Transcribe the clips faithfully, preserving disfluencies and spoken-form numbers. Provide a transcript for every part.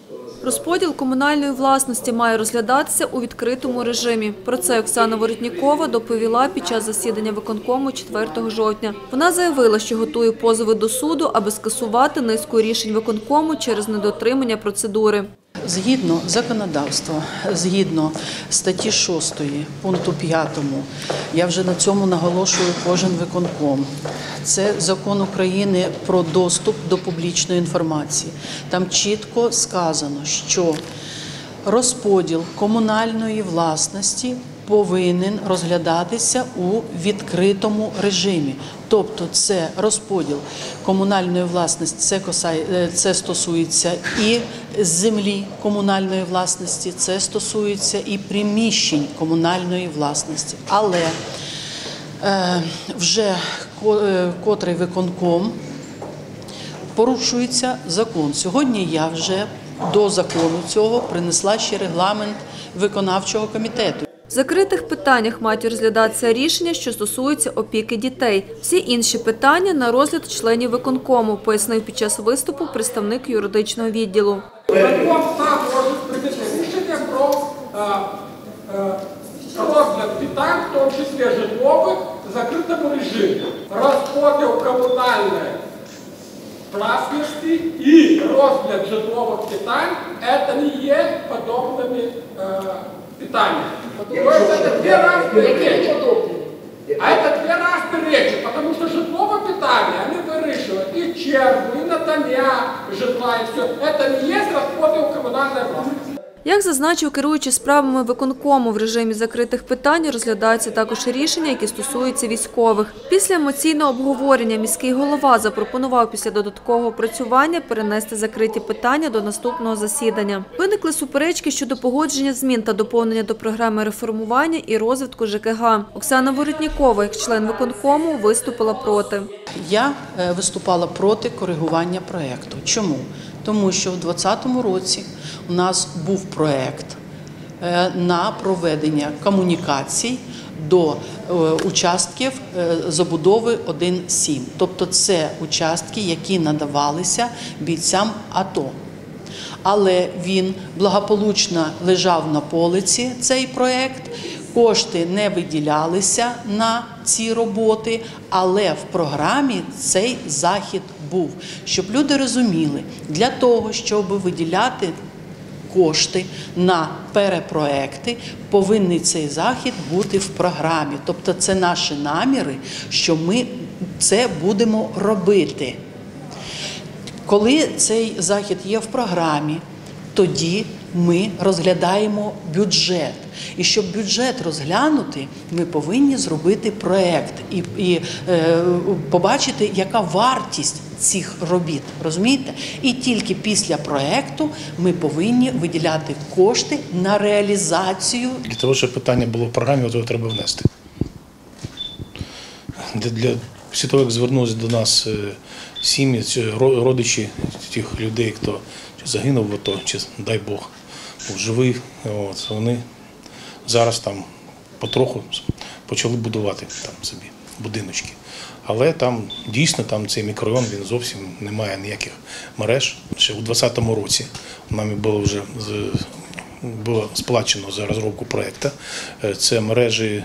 Розподіл комунальної власності має розглядатися у відкритому режимі. Про це Оксана Воротнікова доповіла під час засідання виконкому четвертого жовтня. Вона заявила, що готує позови до суду, аби скасувати низку рішень виконкому через недотримання процедури. Згідно законодавства, згідно статті шостої, пункту п'ятому, я вже на цьому наголошую кожен виконком. Це закон України про доступ до публічної інформації. Там чітко сказано, що розподіл комунальної власності повинен розглядатися у відкритому режимі. Тобто це розподіл комунальної власності, це, косає, це стосується і землі комунальної власності, це стосується і приміщень комунальної власності. Але е, вже котрий виконком порушується закон. Сьогодні я вже до закону цього принесла ще регламент виконавчого комітету. В закритих питаннях мають розглядатися рішення, що стосуються опіки дітей. Всі інші питання на розгляд членів виконкому, пояснив під час виступу представник юридичного відділу. Виконком сам може прийняти рішення про розгляд питань, в тому числі житлових, в закритому режимі. Розподіл комунальної власності і розгляд житлових питань – це не є подобними питаниями. То есть это две разные речи. А это две разные речи, потому что житловое питание, они выращивают и чергу, и натомя житла, и все. Это не есть розподіл комунальної власності. Як зазначив керуючий справами виконкому, в режимі закритих питань розглядаються також рішення, які стосуються військових. Після емоційного обговорення міський голова запропонував після додаткового опрацювання перенести закриті питання до наступного засідання. Виникли суперечки щодо погодження змін та доповнення до програми реформування і розвитку ЖКГ. Оксана Воротнікова, як член виконкому, виступила проти. Я виступала проти коригування проєкту. Чому? Тому що в двадцятому році у нас був проєкт на проведення комунікацій до участків забудови один сім. Тобто це участки, які надавалися бійцям АТО. Але він благополучно лежав на полиці, цей проєкт. Кошти не виділялися на ці роботи, але в програмі цей захід був. Щоб люди розуміли, для того, щоб виділяти кошти на перепроекти, повинен цей захід бути в програмі. Тобто це наші наміри, що ми це будемо робити. Коли цей захід є в програмі, тоді ми розглядаємо бюджет. І щоб бюджет розглянути, ми повинні зробити проєкт і, і е, побачити, яка вартість цих робіт, розумієте? І тільки після проєкту ми повинні виділяти кошти на реалізацію. Для того, щоб питання було в програмі, то треба внести. Для, для, після того, як звернулися до нас сім'ї, родичі тих людей, хто чи загинув в АТО, чи, дай Бог, був живий, от, вони зараз там потроху почали будувати там собі будиночки. Але там дійсно там цей мікрорайон, він зовсім не має ніяких мереж. Ще у двадцятому році нами було вже було сплачено за розробку проєкту. Це мережі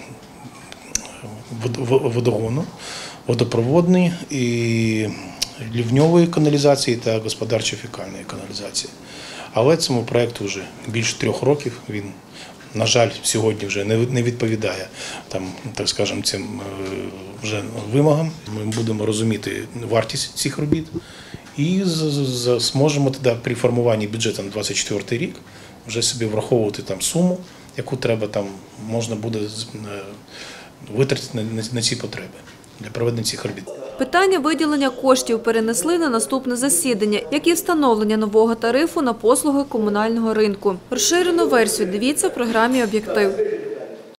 водогону, водопроводної і лівньової каналізації та господарчо-фекальної каналізації. Але цьому проєкту вже більше трьох років, він, на жаль, сьогодні вже не відповідає там, так скажемо, цим вже вимогам. Ми будемо розуміти вартість цих робіт і зможемо тоді при формуванні бюджету на двадцять четвертий рік вже собі враховувати там суму, яку треба там можна буде витратити на, на ці потреби для проведення цих робіт. Питання виділення коштів перенесли на наступне засідання, як і встановлення нового тарифу на послуги комунального ринку. Розширену версію дивіться в програмі «Об'єктив».